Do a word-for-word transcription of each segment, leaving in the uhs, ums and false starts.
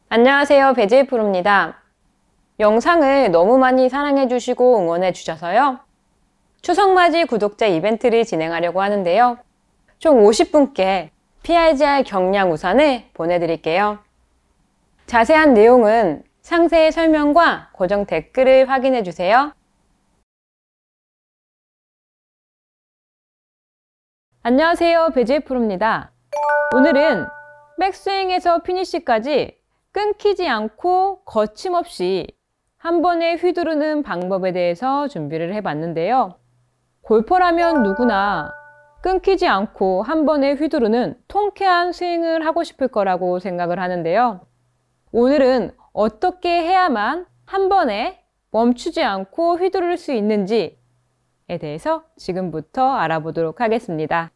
안녕하세요, 배지혜 프로입니다. 영상을 너무 많이 사랑해 주시고 응원해 주셔서요. 추석맞이 구독자 이벤트를 진행하려고 하는데요. 총 오십 분께 피알지알 경량 우산을 보내드릴게요. 자세한 내용은 상세 설명과 고정 댓글을 확인해 주세요. 안녕하세요, 배지혜 프로입니다. 오늘은 백스윙에서 피니시까지 끊기지 않고 거침없이 한 번에 휘두르는 방법에 대해서 준비를 해봤는데요. 골퍼라면 누구나 끊기지 않고 한 번에 휘두르는 통쾌한 스윙을 하고 싶을 거라고 생각을 하는데요. 오늘은 어떻게 해야만 한 번에 멈추지 않고 휘두를 수 있는지에 대해서 지금부터 알아보도록 하겠습니다.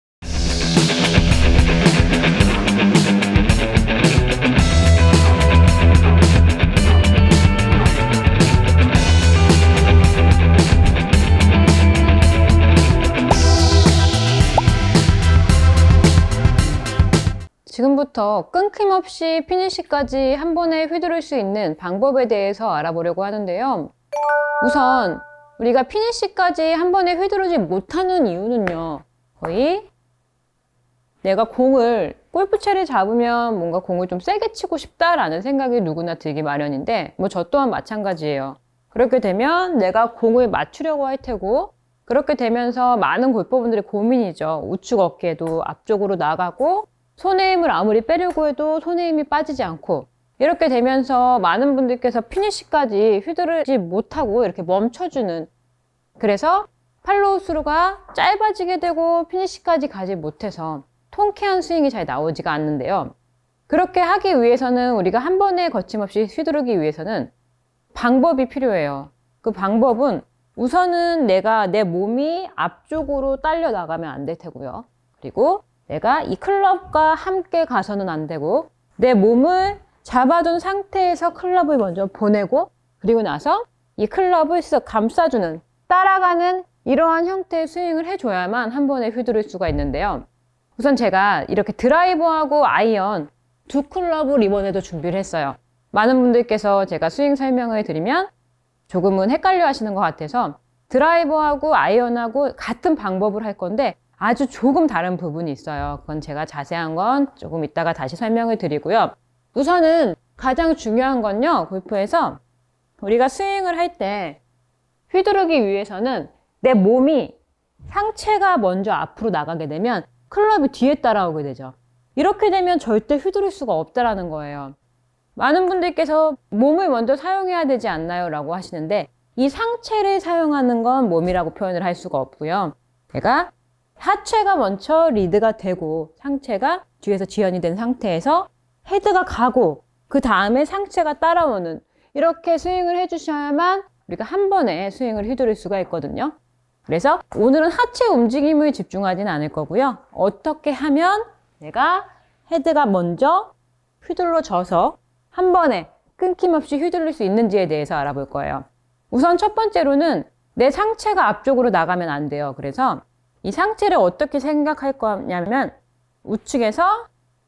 지금부터 끊김없이 피니시까지 한 번에 휘두를 수 있는 방법에 대해서 알아보려고 하는데요. 우선 우리가 피니시까지 한 번에 휘두르지 못하는 이유는요. 거의 내가 공을 골프채를 잡으면 뭔가 공을 좀 세게 치고 싶다라는 생각이 누구나 들기 마련인데 뭐 저 또한 마찬가지예요. 그렇게 되면 내가 공을 맞추려고 할 테고 그렇게 되면서 많은 골퍼분들의 고민이죠. 우측 어깨도 앞쪽으로 나가고 손에 힘을 아무리 빼려고 해도 손에 힘이 빠지지 않고 이렇게 되면서 많은 분들께서 피니시까지 휘두르지 못하고 이렇게 멈춰주는, 그래서 팔로우 스루가 짧아지게 되고 피니시까지 가지 못해서 통쾌한 스윙이 잘 나오지가 않는데요. 그렇게 하기 위해서는 우리가 한 번에 거침없이 휘두르기 위해서는 방법이 필요해요. 그 방법은 우선은 내가 내 몸이 앞쪽으로 딸려 나가면 안 될 테고요. 그리고 내가 이 클럽과 함께 가서는 안 되고 내 몸을 잡아둔 상태에서 클럽을 먼저 보내고 그리고 나서 이 클럽을 쓱 감싸주는, 따라가는 이러한 형태의 스윙을 해줘야만 한 번에 휘두를 수가 있는데요. 우선 제가 이렇게 드라이버하고 아이언 두 클럽을 이번에도 준비를 했어요. 많은 분들께서 제가 스윙 설명을 드리면 조금은 헷갈려 하시는 것 같아서 드라이버하고 아이언하고 같은 방법을 할 건데 아주 조금 다른 부분이 있어요. 그건 제가 자세한 건 조금 이따가 다시 설명을 드리고요. 우선은 가장 중요한 건요, 골프에서 우리가 스윙을 할 때 휘두르기 위해서는 내 몸이, 상체가 먼저 앞으로 나가게 되면 클럽이 뒤에 따라오게 되죠. 이렇게 되면 절대 휘두를 수가 없다라는 거예요. 많은 분들께서 몸을 먼저 사용해야 되지 않나요? 라고 하시는데 이 상체를 사용하는 건 몸이라고 표현을 할 수가 없고요. 내가 하체가 먼저 리드가 되고 상체가 뒤에서 지연이 된 상태에서 헤드가 가고 그 다음에 상체가 따라오는, 이렇게 스윙을 해주셔야만 우리가 한 번에 스윙을 휘두를 수가 있거든요. 그래서 오늘은 하체 움직임을 집중하지는 않을 거고요. 어떻게 하면 내가 헤드가 먼저 휘둘러져서 한 번에 끊김없이 휘두를 수 있는지에 대해서 알아볼 거예요. 우선 첫 번째로는 내 상체가 앞쪽으로 나가면 안 돼요. 그래서 이 상체를 어떻게 생각할 거냐면 우측에서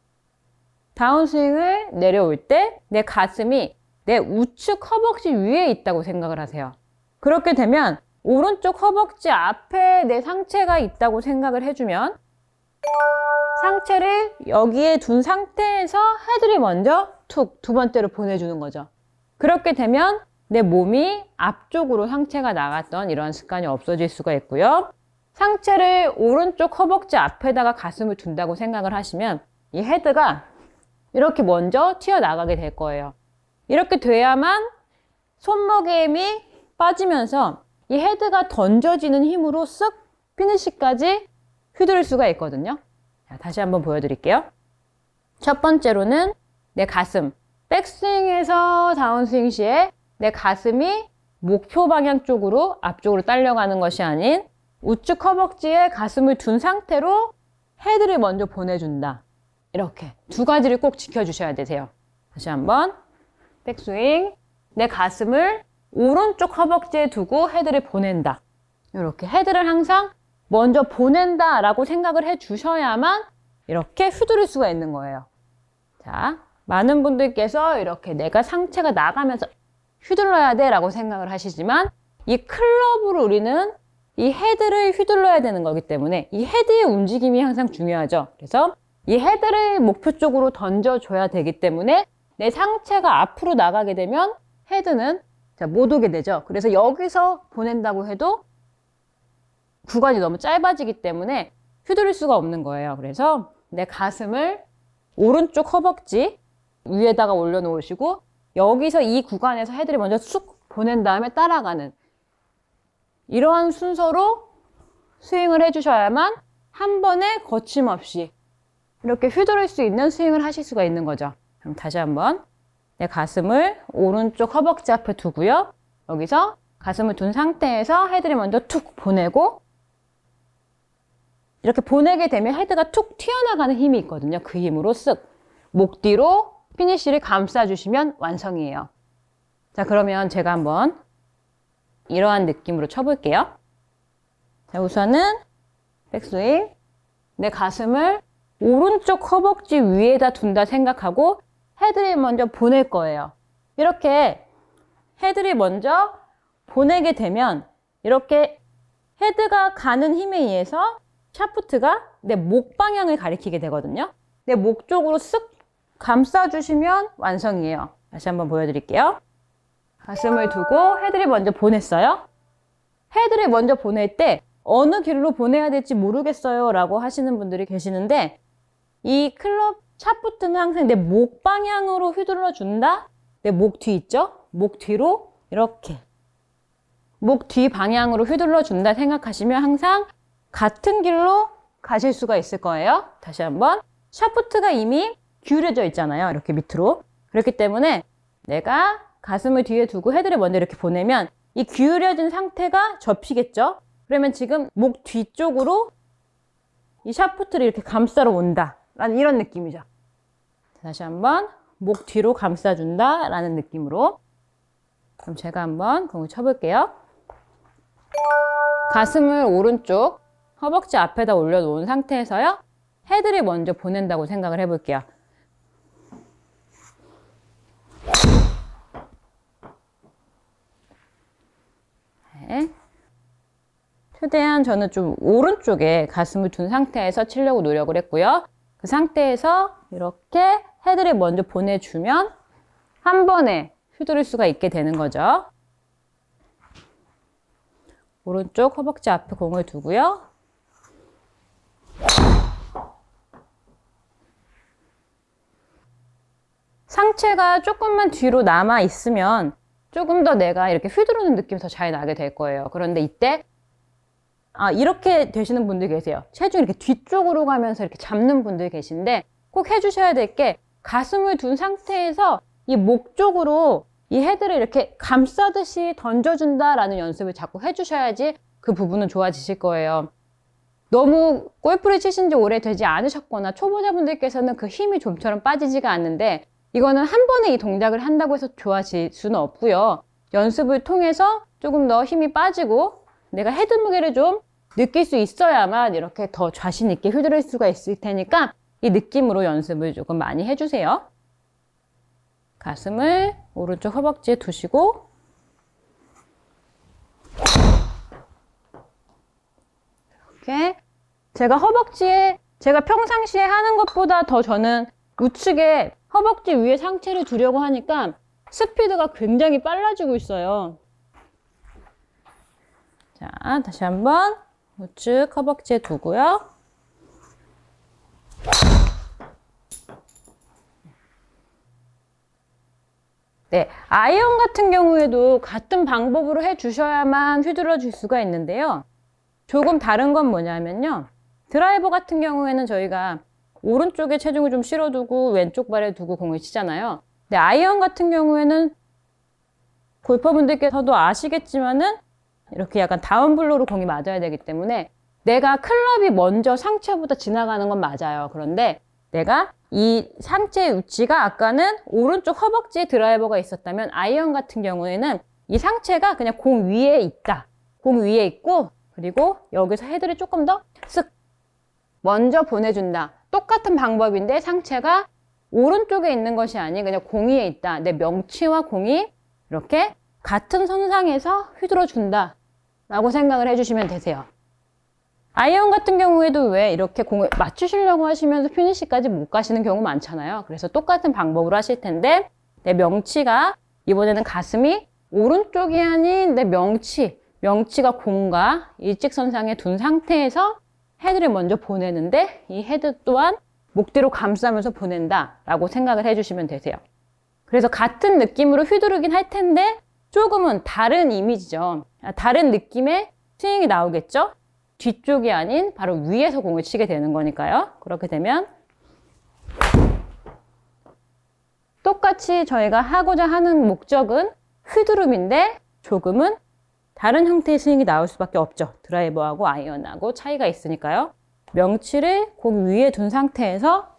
다운스윙을 내려올 때 내 가슴이 내 우측 허벅지 위에 있다고 생각을 하세요. 그렇게 되면 오른쪽 허벅지 앞에 내 상체가 있다고 생각을 해주면 상체를 여기에 둔 상태에서 헤드를 먼저 툭 두 번째로 보내주는 거죠. 그렇게 되면 내 몸이 앞쪽으로 상체가 나갔던 이런 습관이 없어질 수가 있고요. 상체를 오른쪽 허벅지 앞에다가 가슴을 둔다고 생각을 하시면 이 헤드가 이렇게 먼저 튀어나가게 될 거예요. 이렇게 돼야만 손목의 힘이 빠지면서 이 헤드가 던져지는 힘으로 쓱 피니시까지 휘두를 수가 있거든요. 자, 다시 한번 보여드릴게요. 첫 번째로는 내 가슴, 백스윙에서 다운스윙 시에 내 가슴이 목표 방향 쪽으로 앞쪽으로 딸려가는 것이 아닌 우측 허벅지에 가슴을 둔 상태로 헤드를 먼저 보내준다. 이렇게 두 가지를 꼭 지켜주셔야 되세요. 다시 한번 백스윙, 내 가슴을 오른쪽 허벅지에 두고 헤드를 보낸다. 이렇게 헤드를 항상 먼저 보낸다 라고 생각을 해 주셔야만 이렇게 휘두를 수가 있는 거예요. 자, 많은 분들께서 이렇게 내가 상체가 나가면서 휘둘러야 돼 라고 생각을 하시지만 이 클럽으로 우리는 이 헤드를 휘둘러야 되는 거기 때문에 이 헤드의 움직임이 항상 중요하죠. 그래서 이 헤드를 목표 쪽으로 던져줘야 되기 때문에 내 상체가 앞으로 나가게 되면 헤드는 자, 못 오게 되죠. 그래서 여기서 보낸다고 해도 구간이 너무 짧아지기 때문에 휘두를 수가 없는 거예요. 그래서 내 가슴을 오른쪽 허벅지 위에다가 올려놓으시고 여기서 이 구간에서 헤드를 먼저 쑥 보낸 다음에 따라가는 이러한 순서로 스윙을 해주셔야만 한 번에 거침없이 이렇게 휘두를 수 있는 스윙을 하실 수가 있는 거죠. 그럼 다시 한번 내 가슴을 오른쪽 허벅지 앞에 두고요. 여기서 가슴을 둔 상태에서 헤드를 먼저 툭 보내고 이렇게 보내게 되면 헤드가 툭 튀어나가는 힘이 있거든요. 그 힘으로 쓱 목 뒤로 피니쉬를 감싸주시면 완성이에요. 자, 그러면 제가 한번 이러한 느낌으로 쳐볼게요. 자, 우선은 백스윙. 내 가슴을 오른쪽 허벅지 위에다 둔다 생각하고 헤드를 먼저 보낼 거예요. 이렇게 헤드를 먼저 보내게 되면 이렇게 헤드가 가는 힘에 의해서 샤프트가 내 목 방향을 가리키게 되거든요. 내 목 쪽으로 쓱 감싸주시면 완성이에요. 다시 한번 보여드릴게요. 가슴을 두고 헤드를 먼저 보냈어요. 헤드를 먼저 보낼 때 어느 길로 보내야 될지 모르겠어요 라고 하시는 분들이 계시는데 이 클럽 샤프트는 항상 내 목 방향으로 휘둘러 준다. 내 목 뒤 있죠? 목 뒤로 이렇게 목 뒤 방향으로 휘둘러 준다 생각하시면 항상 같은 길로 가실 수가 있을 거예요. 다시 한번 샤프트가 이미 기울여져 있잖아요. 이렇게 밑으로. 그렇기 때문에 내가 가슴을 뒤에 두고 헤드를 먼저 이렇게 보내면 이 기울여진 상태가 접히겠죠? 그러면 지금 목 뒤쪽으로 이 샤프트를 이렇게 감싸러 온다 라는 이런 느낌이죠. 다시 한번 목 뒤로 감싸준다 라는 느낌으로. 그럼 제가 한번 공을 쳐볼게요. 가슴을 오른쪽 허벅지 앞에다 올려놓은 상태에서요. 헤드를 먼저 보낸다고 생각을 해볼게요. 네. 최대한 저는 좀 오른쪽에 가슴을 둔 상태에서 치려고 노력을 했고요. 그 상태에서 이렇게 헤드를 먼저 보내주면 한 번에 휘두를 수가 있게 되는 거죠. 오른쪽 허벅지 앞에 공을 두고요. 상체가 조금만 뒤로 남아 있으면 조금 더 내가 이렇게 휘두르는 느낌이 더 잘 나게 될 거예요. 그런데 이때 아 이렇게 되시는 분들 계세요. 체중이 이렇게 뒤쪽으로 가면서 이렇게 잡는 분들 계신데 꼭 해주셔야 될 게 가슴을 둔 상태에서 이 목 쪽으로 이 헤드를 이렇게 감싸듯이 던져준다라는 연습을 자꾸 해주셔야지 그 부분은 좋아지실 거예요. 너무 골프를 치신 지 오래되지 않으셨거나 초보자분들께서는 그 힘이 좀처럼 빠지지가 않는데 이거는 한 번에 이 동작을 한다고 해서 좋아질 수는 없고요. 연습을 통해서 조금 더 힘이 빠지고 내가 헤드 무게를 좀 느낄 수 있어야만 이렇게 더 자신 있게 휘두를 수가 있을 테니까 이 느낌으로 연습을 조금 많이 해주세요. 가슴을 오른쪽 허벅지에 두시고 이렇게 제가 허벅지에 제가 평상시에 하는 것보다 더 저는 우측에 허벅지 위에 상체를 두려고 하니까 스피드가 굉장히 빨라지고 있어요. 자, 다시 한번 우측 허벅지에 두고요. 네, 아이언 같은 경우에도 같은 방법으로 해주셔야만 휘둘러 줄 수가 있는데요. 조금 다른 건 뭐냐면요. 드라이버 같은 경우에는 저희가 오른쪽에 체중을 좀 실어두고 왼쪽 발에 두고 공을 치잖아요. 근데 아이언 같은 경우에는 골퍼분들께서도 아시겠지만은 이렇게 약간 다운블로로 공이 맞아야 되기 때문에 내가 클럽이 먼저 상체보다 지나가는 건 맞아요. 그런데 내가 이 상체의 위치가 아까는 오른쪽 허벅지에 드라이버가 있었다면 아이언 같은 경우에는 이 상체가 그냥 공 위에 있다. 공 위에 있고 그리고 여기서 헤드를 조금 더 쓱 먼저 보내준다. 똑같은 방법인데 상체가 오른쪽에 있는 것이 아닌 그냥 공이에 있다. 내 명치와 공이 이렇게 같은 선상에서 휘두르준다 라고 생각을 해주시면 되세요. 아이언 같은 경우에도 왜 이렇게 공을 맞추시려고 하시면서 피니시까지 못 가시는 경우 많잖아요. 그래서 똑같은 방법으로 하실 텐데 내 명치가 이번에는 가슴이 오른쪽이 아닌 내 명치, 명치가 공과 일직선상에 둔 상태에서 헤드를 먼저 보내는데 이 헤드 또한 목 뒤로 감싸면서 보낸다 라고 생각을 해주시면 되세요. 그래서 같은 느낌으로 휘두르긴 할 텐데 조금은 다른 이미지죠. 다른 느낌의 스윙이 나오겠죠? 뒤쪽이 아닌 바로 위에서 공을 치게 되는 거니까요. 그렇게 되면 똑같이 저희가 하고자 하는 목적은 휘두름인데 조금은 다른 형태의 스윙이 나올 수밖에 없죠. 드라이버하고 아이언하고 차이가 있으니까요. 명치를 공 위에 둔 상태에서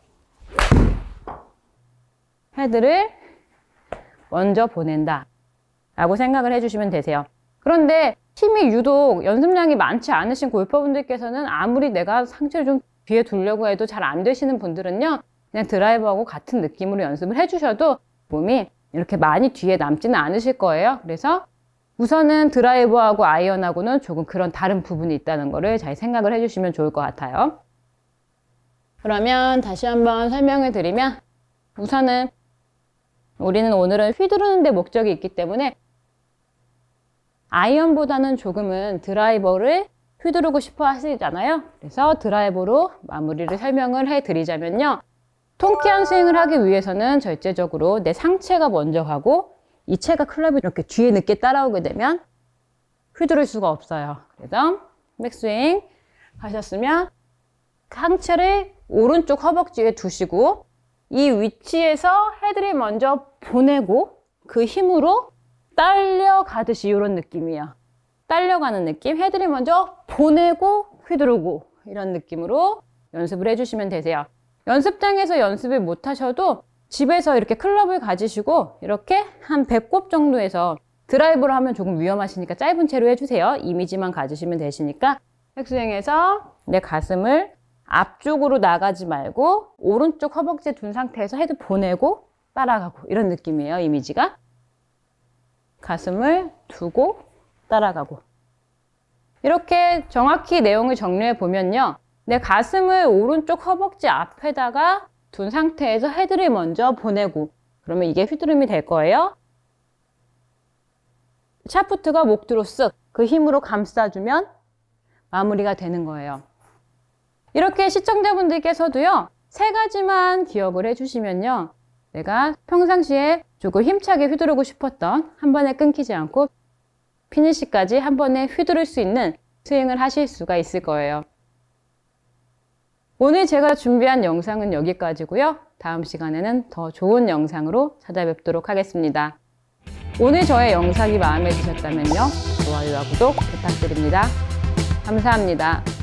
헤드를 먼저 보낸다 라고 생각을 해주시면 되세요. 그런데 힘이 유독 연습량이 많지 않으신 골퍼분들께서는 아무리 내가 상체를 좀 뒤에 두려고 해도 잘 안 되시는 분들은요, 그냥 드라이버하고 같은 느낌으로 연습을 해주셔도 몸이 이렇게 많이 뒤에 남지는 않으실 거예요. 그래서 우선은 드라이버하고 아이언하고는 조금 그런 다른 부분이 있다는 거를 잘 생각을 해주시면 좋을 것 같아요. 그러면 다시 한번 설명을 드리면 우선은 우리는 오늘은 휘두르는 데 목적이 있기 때문에 아이언보다는 조금은 드라이버를 휘두르고 싶어 하시잖아요. 그래서 드라이버로 마무리를 설명을 해드리자면요. 통쾌한 스윙을 하기 위해서는 절제적으로 내 상체가 먼저 가고 이체가 클럽이 이렇게 뒤에 늦게 따라오게 되면 휘두를 수가 없어요. 그래서 백스윙 하셨으면 상체를 오른쪽 허벅지에 두시고 이 위치에서 헤드를 먼저 보내고 그 힘으로 딸려가듯이 이런 느낌이에요. 딸려가는 느낌. 헤드를 먼저 보내고 휘두르고 이런 느낌으로 연습을 해주시면 되세요. 연습장에서 연습을 못 하셔도 집에서 이렇게 클럽을 가지시고 이렇게 한 백 곱 정도에서 드라이브를 하면 조금 위험하시니까 짧은 채로 해주세요. 이미지만 가지시면 되시니까 백스윙에서 내 가슴을 앞쪽으로 나가지 말고 오른쪽 허벅지에 둔 상태에서 헤드 보내고 따라가고 이런 느낌이에요. 이미지가. 가슴을 두고 따라가고 이렇게 정확히 내용을 정리해 보면요. 내 가슴을 오른쪽 허벅지 앞에다가 둔 상태에서 헤드를 먼저 보내고 그러면 이게 휘두름이 될 거예요. 샤프트가 목 뒤로 쓱 그 힘으로 감싸주면 마무리가 되는 거예요. 이렇게 시청자분들께서도요. 세 가지만 기억을 해주시면요. 내가 평상시에 조금 힘차게 휘두르고 싶었던 한 번에 끊기지 않고 피니시까지 한 번에 휘두를 수 있는 스윙을 하실 수가 있을 거예요. 오늘 제가 준비한 영상은 여기까지고요. 다음 시간에는 더 좋은 영상으로 찾아뵙도록 하겠습니다. 오늘 저의 영상이 마음에 드셨다면요. 좋아요와 구독 부탁드립니다. 감사합니다.